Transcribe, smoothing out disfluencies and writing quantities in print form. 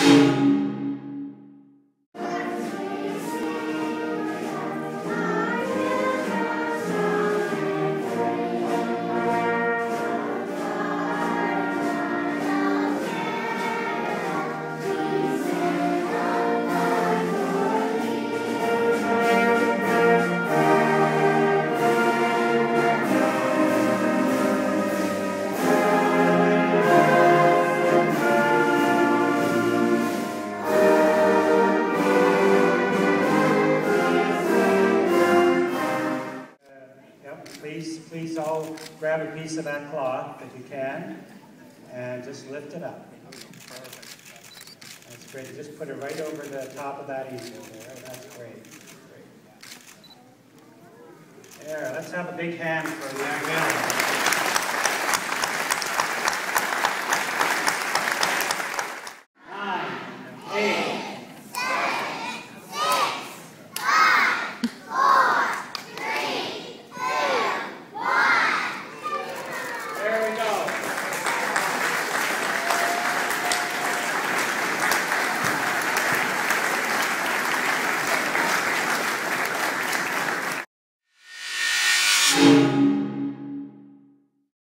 Please all grab a piece of that cloth if you can, and just lift it up. That's great. Just put it right over the top of that easel there. That's great. There, let's have a big hand for the young man.